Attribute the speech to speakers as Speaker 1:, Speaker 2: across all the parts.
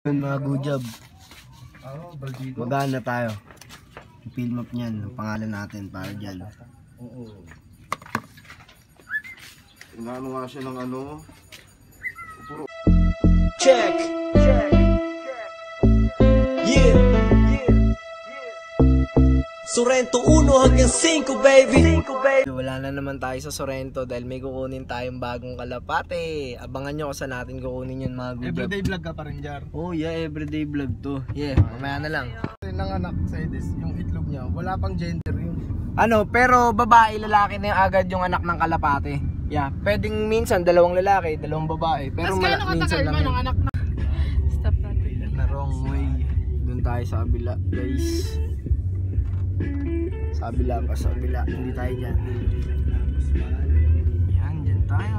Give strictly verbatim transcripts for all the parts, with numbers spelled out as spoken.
Speaker 1: Yun mga good job. Magana tayo. Film up niyan, ang pangalan natin para dyan.
Speaker 2: Oo. Inaano nga siya ng ano. Puro.
Speaker 3: Check. Check. Yeah. Yeah. Sorrento one hanggang five, baby.
Speaker 4: Wala na naman tayo sa Sorrento dahil may kukunin tayong bagong kalapate. Abangan nyo kung saan natin kukunin yun mga good job.
Speaker 2: Everyday vlog ka pa rin, Jar.
Speaker 4: Oh yeah, everyday vlog to. Yeah, mamaya na lang.
Speaker 2: Nanganak sa Edis, yung itlog niya, wala pang gender yun.
Speaker 4: Ano, pero babae, lalaki na yung agad yung anak ng kalapate. Yeah, pwedeng minsan dalawang lalaki, dalawang babae. Pero mala, minsan lang yun.
Speaker 5: Anak na. Stop natin.
Speaker 4: Na wrong way. Doon tayo sa kabila, guys. Sa kabila pa, sa kabila. Hindi tayo dyan. Yan, dyan tayo.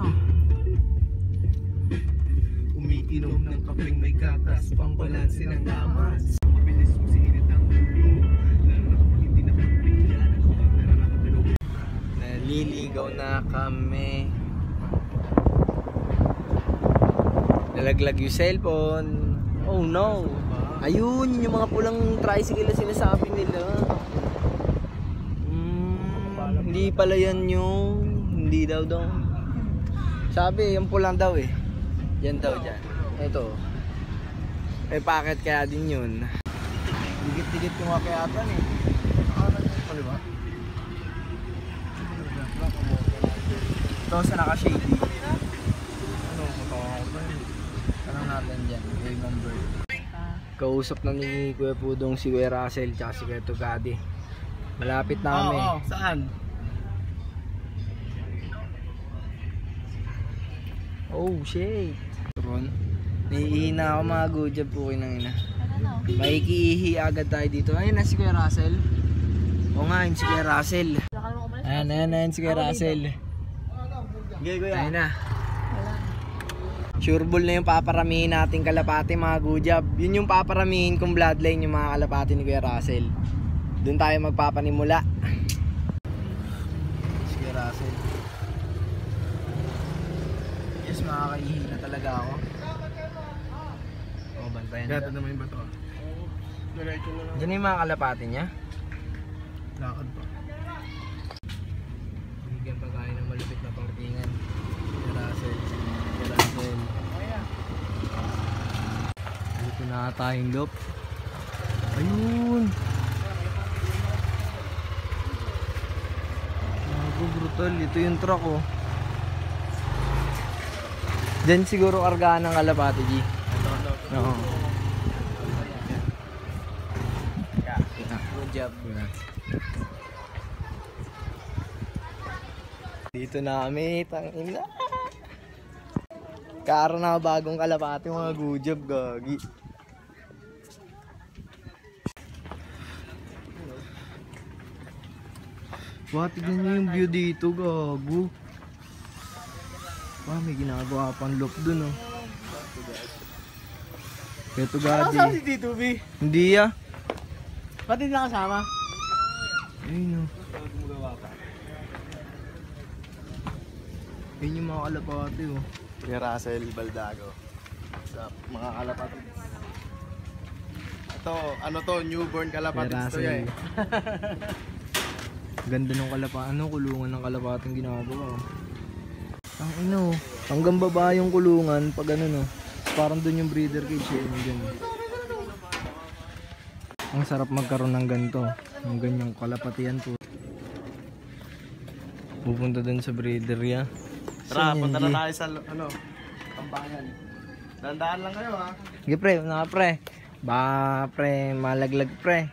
Speaker 3: Umiinom ng kapeng may gatas, pambalansin ng lamas. Mabilis mo sinit ang ulo, lalo na kapag hindi nakapigyan, kapag naranakatulog.
Speaker 4: Naliligaw na kami. Nalaglag yung cellphone. Oh no. Ayun, yung mga pulang tricycle na sinasabi nila. Hmm, hindi pala yan yung... Hindi daw daw. Sabi, yung pulang daw eh. Yan daw dyan. Ito. May packet kaya din yun. Digit-digit yung kakayatan eh. Ano ba? Ito sa naka-shady. Ano? Tanong natin dyan. Wave number. Kausap na ni Kuya Pudong si Kuya Russell tsaka si Kuya Tugadi. Malapit na kami.
Speaker 2: Oo, saan?
Speaker 4: Oh shit. Ron, naiihina ako mga good job po kayo ng ina. Maikiihi agad tayo dito. Ayun na si Kuya Russell. Oo nga, yun si Kuya Russell. Ayan, ayan, ayan si Kuya Russell. Ayun na. Sureball na yung paparamihin nating kalapati mga good job. Yun yung paparamihin kong bloodline yung mga kalapati ni Kuya Russell. Doon tayo magpapanimula. Si Kuya Russell. Yes, makakaihi na talaga ako. O, bantayan
Speaker 2: Gata
Speaker 4: na.
Speaker 2: naman yung bato.
Speaker 4: Diyan yung mga kalapati niya.
Speaker 2: Lakad pa.
Speaker 4: Bigyan pa tayo ng malupit na parkingan. Kuya Russell. Kuya Russell. Dito na tayong loop. Ayun. Nago brutal. Ito yung truck oh. Diyan siguro kargaan ng kalapati G. Oo. Good job. Dito na kami, tangina. Kaaro na bagong kalapati mga good job, gagi. Wow, tignan nyo yung view dito, gago. Wow, may ginagawa pang loop dun, oh. Ito, gagi.
Speaker 2: Saan si Tito B?
Speaker 4: Hindi, ah.
Speaker 2: Ba't hindi nakasama?
Speaker 4: Ayun, oh. Ayun yung mga kalapati, oh.
Speaker 2: Kuya Russell Baldago. Sa mga kalapati. Ito, ano to, newborn kalapati
Speaker 4: Kuya
Speaker 2: to yan eh.
Speaker 4: Ganda ng kalapati, ano, kulungan ng kalapating ginagawa, oh. Ang ino, hanggang baba yung kulungan pag ano no. Parang doon yung breeder cage eh, dyan. Ang sarap magkaroon ng ganito, ng ganyang kalapatian po. Pupunta doon sa breeder ya.
Speaker 2: Tara, punta na tayo sa ano, tambayan. Dandaan lang kayo ha.
Speaker 4: Sige pre, una ka pre. Ba pre, malaglag pre.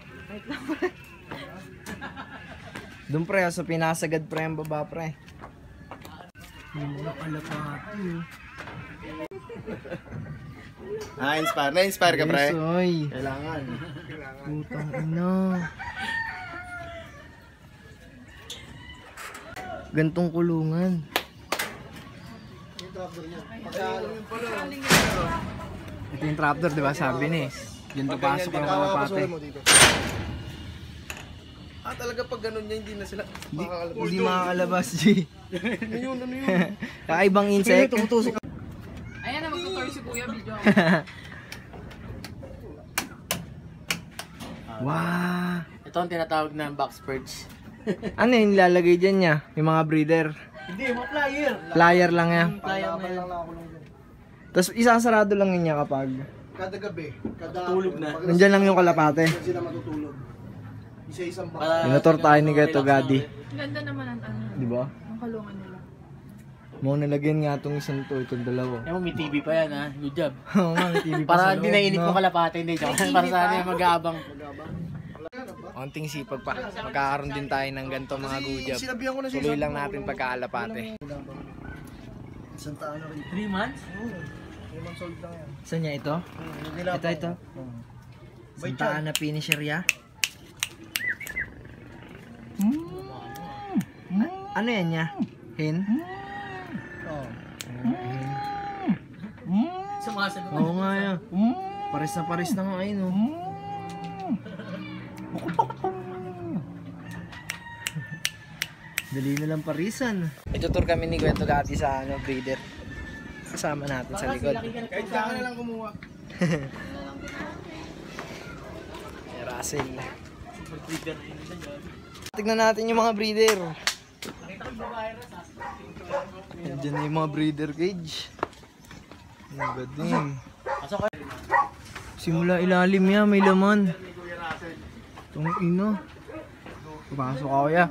Speaker 4: Doon pre, sa pinasagad pre ang baba pre. Yung mga kalapati oh.
Speaker 2: Na-inspire, na-inspire ka pre?
Speaker 4: Yes, oy.
Speaker 2: Kailangan.
Speaker 4: Putang ina. Gantong kulungan. Ito yung trapdoor, di ba? Sabi ni. Diyan papasok ang kalapate.
Speaker 2: Ah, talaga pag ganun niya, hindi na sila
Speaker 4: Hindi,
Speaker 2: makakalabas.
Speaker 4: hindi makakalabas, G.
Speaker 2: Ano yun, ano yun?
Speaker 4: Kakaibang insect.
Speaker 5: Ayan na, magtutoy si Kuya, video.
Speaker 4: Wow!
Speaker 2: Ito ang tinatawag na box perch.
Speaker 4: Ano yung nilalagay dyan niya? Yung mga breeder?
Speaker 2: Hindi, mga flyer.
Speaker 4: Flyer lang yan.
Speaker 2: Flyer na yan.
Speaker 4: Tapos isasarado lang yun niya kapag
Speaker 1: Kada gabi, kada
Speaker 2: Tulog na.
Speaker 4: nandyan lang yung kalapate.
Speaker 1: sila matutulog. Isa-isang bak.
Speaker 2: Para-
Speaker 4: Minutor tayo ni Gato Gadi.
Speaker 5: Ganda naman ang ano.
Speaker 4: Di ba?
Speaker 5: Ang kalungan nila.
Speaker 4: Mo nalagyan nga itong isang to, itong dalawa.
Speaker 2: Yan mo, may T V pa yan ha. Good job.
Speaker 4: Oo nga, may T V pa sa
Speaker 2: Para
Speaker 4: loob,
Speaker 2: hindi nainit
Speaker 4: no?
Speaker 2: mo kalapate. Hindi, joke. Para sa ano yung mag-aabang.
Speaker 4: Konting sipag pa. Magkakaroon din tayo ng ganito mga gujab.
Speaker 1: Sinabihan ko na siya.
Speaker 4: Tuloy lang natin pagkaalapate.
Speaker 1: Isang taon na rin.
Speaker 2: three months?
Speaker 1: three months old lang yan.
Speaker 4: Saan niya ito? Ito, ito. Santaan na finisher ya. A- ano yan niya? Hen?
Speaker 1: Oo.
Speaker 2: Sumasagot.
Speaker 4: Oo nga yan. Pares na pares na nga ayun oh. Dali na lang parisan. Ito tour kami ni Gato Gadi sa ano, breeder. Kasama natin sa likod.
Speaker 1: Kahit saan ka na lang kumuha.
Speaker 4: May Russell. Tignan natin yung mga breeder. Diyan na yung mga breeder cage. Ang galing. Simula ilalim yan, may laman. Itong ino. Pasok ako ya.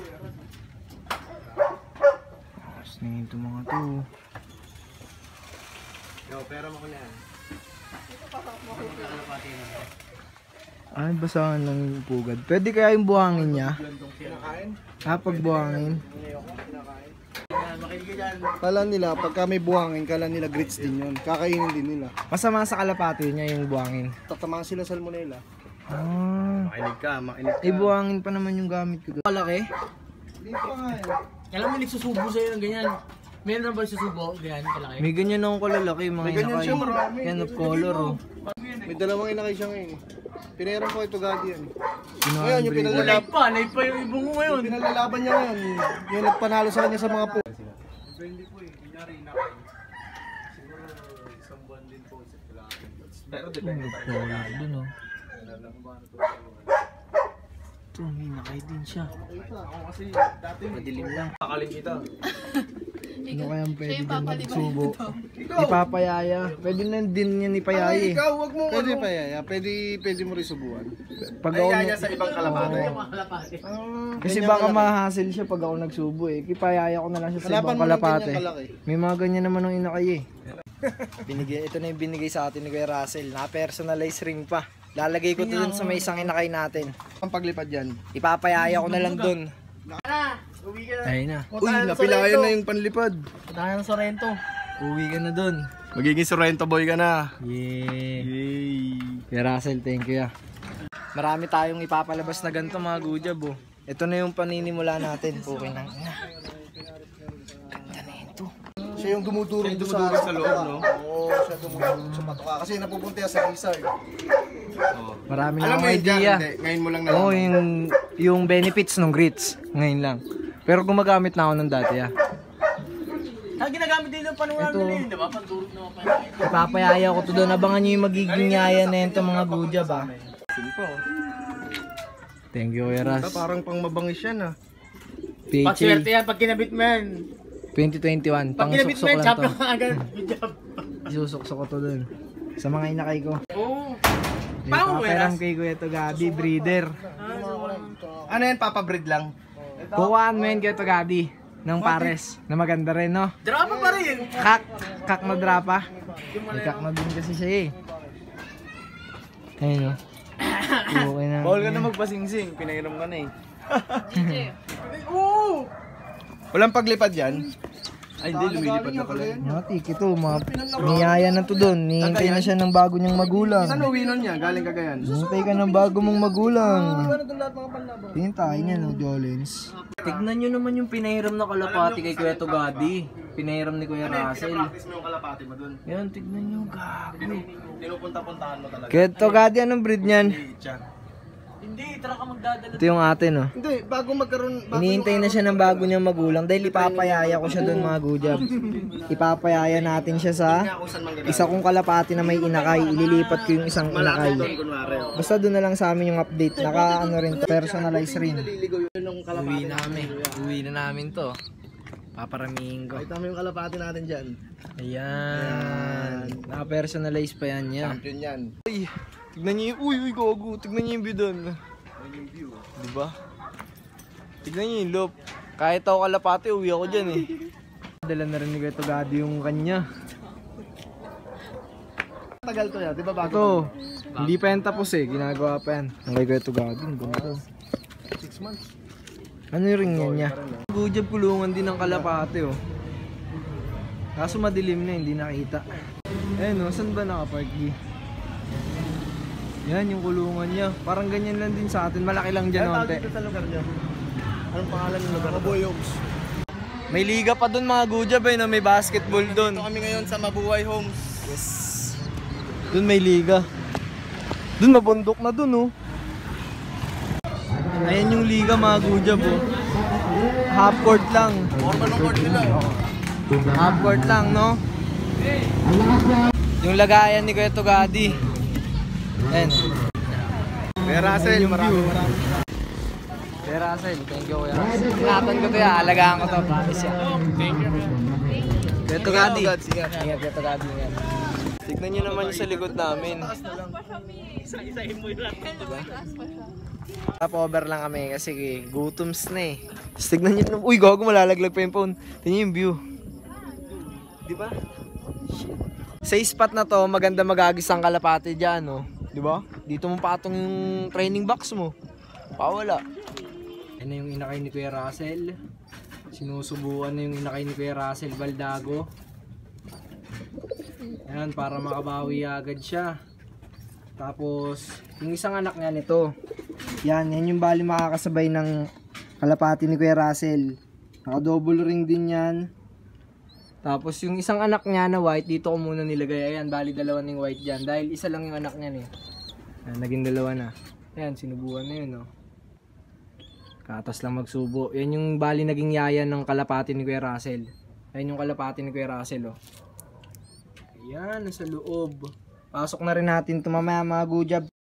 Speaker 4: Tapos na ito mga to.
Speaker 1: Yo, pera mo ko na yan.
Speaker 4: Ay, basahan lang yung pugad. Pwede kaya yung buhangin niya?
Speaker 1: Kinakain?
Speaker 4: Ah, pag buhangin.
Speaker 1: Kala nila, pagka may buhangin, kala nila grits din yun. Kakainin din nila.
Speaker 4: Masama sa kalapati niya yung buhangin.
Speaker 1: Tatamaan sila sa salmonella.
Speaker 4: Ah.
Speaker 1: Makinig ka, makinig ka.
Speaker 4: Eh, buhangin pa naman yung gamit ko. Malaki?
Speaker 1: Dito nga eh.
Speaker 2: Alam mo, nagsusubo sa'yo ng ganyan. Meron na ba susubo? Ganyan, kalaki.
Speaker 4: May ganyan akong kalalaki, mga
Speaker 1: May ganyan
Speaker 4: inakay.
Speaker 1: siya, marami.
Speaker 4: Yan, of color oh.
Speaker 1: May dalawang inakay siya ngayon. Pinayaran ko ito Gadi yan.
Speaker 4: Ginawa
Speaker 1: Ngayon, yung
Speaker 4: breeder.
Speaker 1: pinalala-
Speaker 2: Live pa, live pa yung ibong mo ngayon.
Speaker 1: Yung pinalalaban niya ngayon, yung nagpanalo sa kanya sa mga po.
Speaker 4: Ano color dun oh. Ito, may inakay din siya. Madilim lang. Ano kaya ang pwede
Speaker 5: Siya yung
Speaker 4: dyan
Speaker 5: papaliban
Speaker 4: magsubo? Ipapayaya. Pwede na din yan ipayaya eh.
Speaker 1: Ikaw, wag mo. Pwede pa yaya, pwede, pwede mo rin subuan.
Speaker 4: Pag ako,
Speaker 1: sa ibang kalapate.
Speaker 2: Yung mga kalapate.
Speaker 4: kasi baka mahasil siya pag ako nagsubo eh. Ipayaya ko na lang siya sa
Speaker 1: Halapan
Speaker 4: ibang
Speaker 1: mo ng
Speaker 4: kalapate.
Speaker 1: ganyan kalaki.
Speaker 4: May mga ganyan naman ng inakay eh. Binigay, ito na yung binigay sa atin ni Kuya Russell. Na-personalize ring pa. Lalagay ko to dun sa may isang inakay natin.
Speaker 1: Ang paglipad yan.
Speaker 4: Ipapayaya ko na lang dun.
Speaker 2: Uwi ka na.
Speaker 4: Ayun na.
Speaker 1: Uy, napilayan na yung panlipad.
Speaker 2: Tayo ng Sorrento.
Speaker 4: Uwi ka na dun.
Speaker 1: Magiging Sorrento boy ka na.
Speaker 4: Yeah.
Speaker 1: Yay.
Speaker 4: Kuya Russell, thank you ah. Marami tayong ipapalabas na ganito mga gujab oh. Ito na yung paninimula natin. Okay na. Ganda na ito.
Speaker 1: Siya yung dumudurog doon sa, sa loob, no? Oo, siya dumudurog sa patoka. Kasi napupunta yan sa lizard.
Speaker 4: Marami na
Speaker 1: Alam mo
Speaker 4: akong
Speaker 1: yun dyan,
Speaker 4: idea.
Speaker 1: hindi. Ngayon mo lang
Speaker 4: Oo,
Speaker 1: nalaman.
Speaker 4: yung, yung benefits ng grits. Ngayon lang. Pero gumagamit na ako ng dati ah.
Speaker 2: Ah, ginagamit din ng panulan
Speaker 4: Ito.
Speaker 2: nila yun, di ba? Pandurog na pa.
Speaker 4: Ipapayaya ko to doon. Abangan nyo yung magiging yaya na ito mga gujab ah.
Speaker 1: Simpo.
Speaker 4: Thank you, Kuya Ras.
Speaker 1: Parang pang mabangis yan, ah.
Speaker 4: P H
Speaker 2: Paswerte
Speaker 4: A
Speaker 2: yan pag kinabit mo yan.
Speaker 4: twenty twenty-one.
Speaker 2: Pag
Speaker 4: Pang
Speaker 2: kinabit mo
Speaker 4: suksok
Speaker 2: yan,
Speaker 4: lang
Speaker 2: champion
Speaker 4: to.
Speaker 2: ka agad. Good job.
Speaker 4: Isusuksok ko to doon. Sa mga inakay ko.
Speaker 2: Oo.
Speaker 4: May
Speaker 2: Paano mo,
Speaker 4: paperam
Speaker 2: Kuya Ras?
Speaker 4: kay Kuya Togadi, breeder.
Speaker 1: Ano yan, papabreed lang?
Speaker 4: Kuhaan mo yun Kuya Togadi. Ng pares. Na maganda rin, no?
Speaker 2: Drama pa rin.
Speaker 4: Kak. Kak na drapa. May kak na din kasi siya eh. Ayun, no? Okay na.
Speaker 1: Bawal ka na magpasingsing, pinairam ka na eh.
Speaker 2: Oo.
Speaker 1: Walang paglipad yan? Ay, hindi, lumilipad na pala yan.
Speaker 4: Mga tiki to, mga niyaya na to doon. Nihintay na siya ng bago niyang magulang.
Speaker 1: Saan uwi nun niya? Galing Cagayan?
Speaker 4: Hintay ka ng bago mong magulang. Hintay niya, no, Jolens. Tignan nyo naman yung pinahiram na kalapati kay Kuya Togadi. Pinahiram ni Kuya Russell.
Speaker 1: Practice mo yung kalapati mo dun.
Speaker 4: Yan, tignan nyo, gago.
Speaker 1: Tinupunta-puntahan mo talaga.
Speaker 4: Kuya Togadi, anong breed niyan?
Speaker 1: Icha.
Speaker 4: Ito yung ate, no?
Speaker 1: Hindi, bago magkaroon... Bago
Speaker 4: Hinihintay na siya ng bago niyang magulang dahil ipapayaya ko siya doon mga gujab. Ipapayaya natin siya sa isa kong kalapati na may inakay. Ililipat ko yung isang inakay. Basta doon na lang sa amin yung update. Naka ano rin to, personalize rin. Uwi na kami. Uwi na namin to. Paparamihin ko.
Speaker 1: Kita mo yung kalapati natin dyan.
Speaker 4: Ayan. Naka-personalize pa yan niya.
Speaker 1: Champion yan.
Speaker 4: Uy, tignan niyo yung, uy, uy, gogo. Tignan niyo yung view doon. Diba? Tignan niyo yung loop. Kahit ako kalapati, uwi ako dyan eh. Dala na rin ni Kuya Tugadi yung kanya.
Speaker 1: Tagal to yan, di ba bago?
Speaker 4: Ito, hindi pa yan tapos eh. Ginagawa pa yan. Ang kay Kuya Tugadi, ang ganda.
Speaker 1: six months.
Speaker 4: Ano yung ring yan niya? Gujab kulungan din ng kalapati oh. Kaso madilim na, hindi nakita. Eh no, saan ba nakapark di? Yan yung kulungan niya. Parang ganyan lang din sa atin. Malaki lang dyan
Speaker 1: Ano tawag
Speaker 4: onte.
Speaker 1: dito sa lugar niya? Anong pangalan ng lugar? Mabuhay Homes.
Speaker 4: May liga pa dun mga gujab eh, no? May basketball dun.
Speaker 1: Ito kami ngayon sa Mabuhay Homes.
Speaker 4: Yes. Dun may liga. Dun mabundok na dun oh. Ayan yung liga mga gujab oh. Half court lang.
Speaker 1: Forma ng court nila.
Speaker 4: Half court lang no. Yung lagayan ni Kuya Tugadi. Ayan.
Speaker 1: Kuya Russell, maraming maraming.
Speaker 4: Kuya Russell, thank you Kuya Russell. Ingatan ko to ya, alagaan ko to, promise ya. Thank you. Kuya Tugadi. Ingat Kuya Tugadi, ingat. Tignan nyo naman yung sa likod namin. Top over lang kami kasi gutoms na eh. Tapos tignan nyo, uy gago malalaglag pa yung phone. Tignan yung view. Di ba? Sa spot na to, maganda magagis ang kalapati dyan, no? Di ba? Dito mo patong yung training box mo. Pawala. Yan na yung inakay ni Kuya Russell. Sinusubukan na yung inakay ni Kuya Russell Baldago. Yan, para makabawi agad siya. Tapos, yung isang anak niya nito. Yan, yan yung bali makakasabay ng kalapati ni Kuya Russell. Naka-double ring din yan. Tapos yung isang anak niya na white, dito ko muna nilagay. Ayan, bali dalawa ng white dyan. Dahil isa lang yung anak niya eh. Ayan, naging dalawa na. Ayan, sinubuan na yun, no. Katas lang magsubo. Yan yung bali naging yaya ng kalapati ni Kuya Russell. Ayan yung kalapati ni Kuya Russell, oh. Ayan, nasa loob. Pasok na rin natin ito mamaya mga gujab.